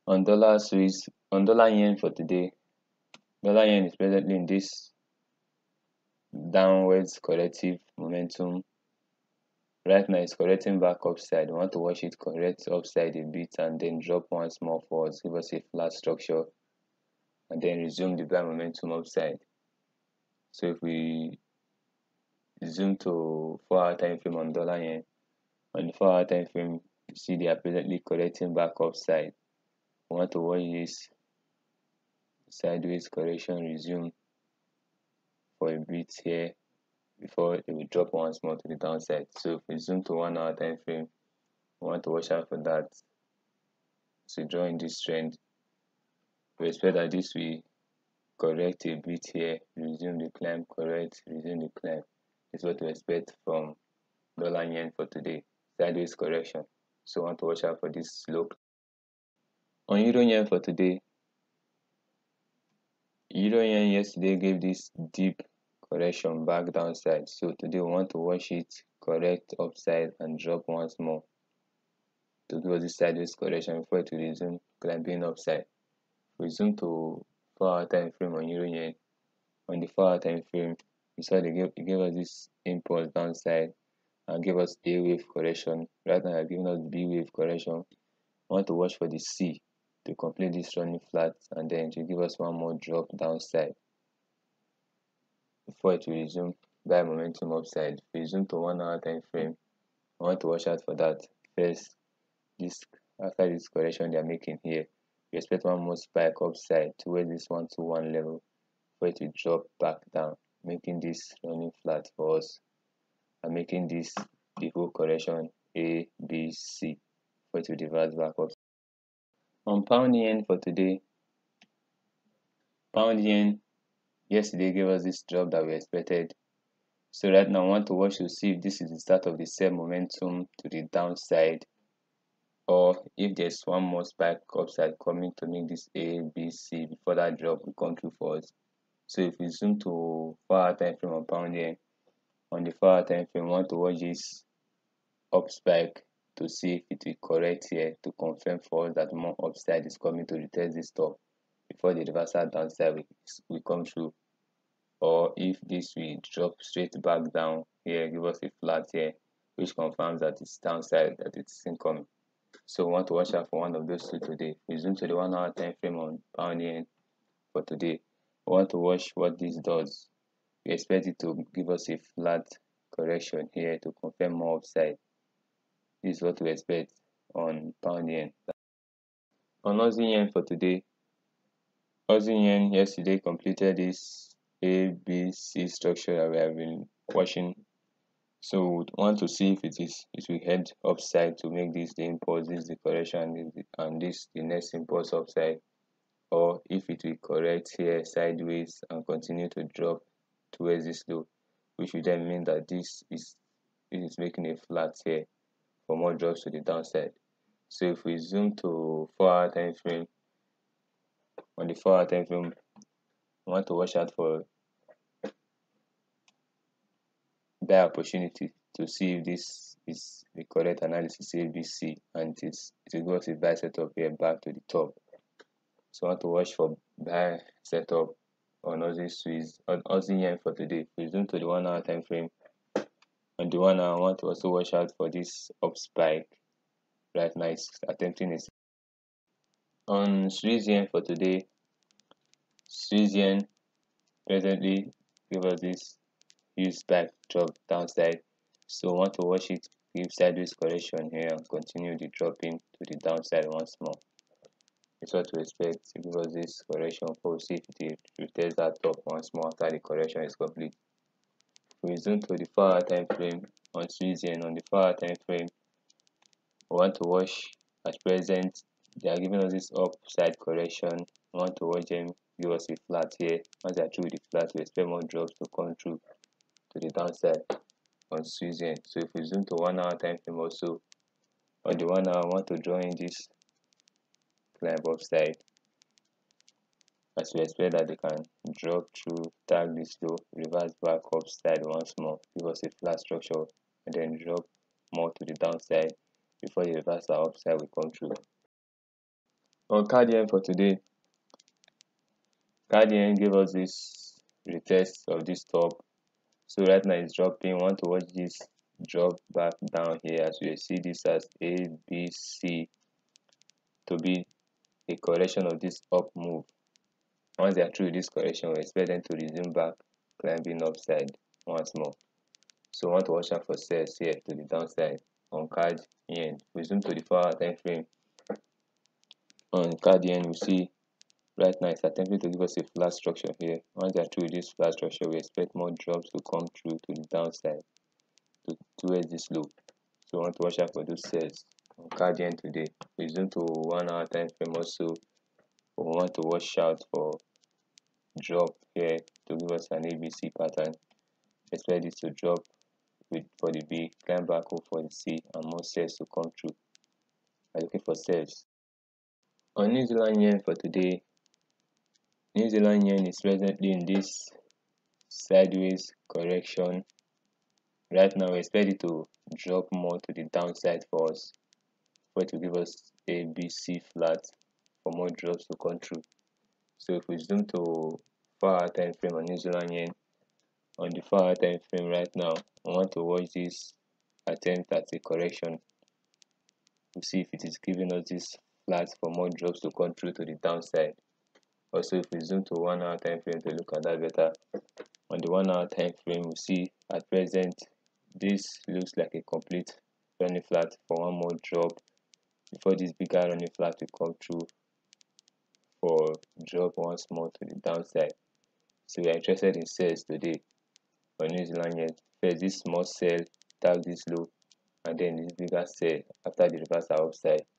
On dollar yen for today, dollar yen is presently in this downwards corrective momentum. Right now it's correcting back upside. We want to watch it correct upside a bit and then drop once more forwards, give us a flat structure, and then resume the buy momentum upside. So if we zoom to 4-hour time frame on dollar yen, on the 4-hour time frame, you see they are presently correcting back upside. We want to watch this sideways correction resume for a bit here before it will drop once more to the downside. So if we zoom to 1-hour time frame, we want to watch out for that. So drawing this trend, we expect that this will correct a bit here, resume the climb, correct, resume the climb. This is what we expect from dollar yen for today, sideways correction. So we want to watch out for this slope. On euro yen for today, euro yen yesterday gave this deep correction back downside. So today we want to watch it correct upside and drop once more to give us this sideways correction before it will resume climbing upside. We zoom to 4-hour time frame on euro yen. On the 4-hour time frame, we saw it gave us this impulse downside and gave us A wave correction. Right now, giving us B wave correction. We want to watch for the C to complete this running flat and then to give us one more drop downside before it will resume buy momentum upside. If we zoom to 1-hour time frame, I want to watch out for that. First, this after this correction they are making here, we expect one more spike upside towards this 121 level before it will drop back down, making this running flat for us and making this the whole correction A, B, C before it will reverse back up. On pound yen for today, pound yen yesterday gave us this drop that we expected. So right now I want to watch to see if this is the start of the sell momentum to the downside, or if there's one more spike upside coming to make this A, B, C before that drop will come through for us. So if we zoom to 4-hour time frame on pound yen, on the 4-hour time frame, we want to watch this up spike to see if it will correct here to confirm for us that more upside is coming to retest this top before the reversal downside will come through, or if this will drop straight back down here, give us a flat here, which confirms that it's downside, that it's incoming. So we want to watch out for one of those two today. We zoom to the 1-hour time frame on pound yen for today. We want to watch what this does. We expect it to give us a flat correction here to confirm more upside. This is what we expect on pound yen. On Aussie yen for today, Aussie yen yesterday completed this ABC structure that we have been watching. So we want to see if it will head upside to make this the impulse, this the correction, and this the next impulse upside, or if it will correct here sideways and continue to drop towards this low, which will then mean that this is making a flat here for more drops to the downside. So if we zoom to 4-hour time frame, on the 4-hour time frame, we want to watch out for buy opportunity to see if this is the correct analysis ABC, and it will go to buy setup here back to the top. So I want to watch for buy setup on Aussie yen for today. If we zoom to the 1-hour time frame, on the 1 hour, I want to also watch out for this up spike. Right now it's attempting it. On Swiss yen for today, Swiss yen presently give us this huge spike drop downside. So I want to watch it give sideways correction here and continue the dropping to the downside once more. It's what to expect to give us this correction for see if it retest that top once more after the correction is complete. We zoom to the 4-hour time frame on Swiss yen. On the 4-hour time frame, we want to watch at present they are giving us this upside correction. We want to watch them give us a flat here. Once they are through with the flat, we expect more drops to come through to the downside on Swiss yen. So if we zoom to 1-hour time frame also, on the 1 hour, I want to draw in this climb upside as we expect that they can drop through, tag this low, reverse back upside once more, give us a flat structure, and then drop more to the downside before the reversal upside will come through. On CAD for today, CAD gave us this retest of this top. So right now it's dropping. We want to watch this drop back down here, as we see this as A, B, C, to be a correction of this up move. Once they are through this correction, we expect them to resume back climbing upside once more. So we want to watch out for sales here to the downside on CAD yen. We zoom to the 4-hour time frame. On CAD yen, we see right now it's attempting to give us a flat structure here. Once they are through this flat structure, we expect more drops to come through to the downside towards this low. So we want to watch out for those sales on CAD yen today. We zoom to 1-hour time frame also. We want to watch out for drop here to give us an ABC pattern. Expect this to drop for the B, climb back up for the C, and more sales to come through. I'm looking for sales. On New Zealand yen for today, New Zealand yen is presently in this sideways correction. Right now, we expect it to drop more to the downside for us, for it to give us a BC flat for more drops to come through. So if we zoom to 4-hour time frame on New Zealand yen, on the 4-hour time frame right now, I want to watch this attempt at a correction to see if it is giving us this flat for more drops to come through to the downside. Also, if we zoom to 1-hour time frame to look at that better, on the 1-hour time frame, we see at present this looks like a complete running flat for one more drop before this bigger running flat will come through for drop once more to the downside. So we are interested in sales today on New Zealand yen. First, this small sell tag this low, and then this bigger sell after the reversal upside.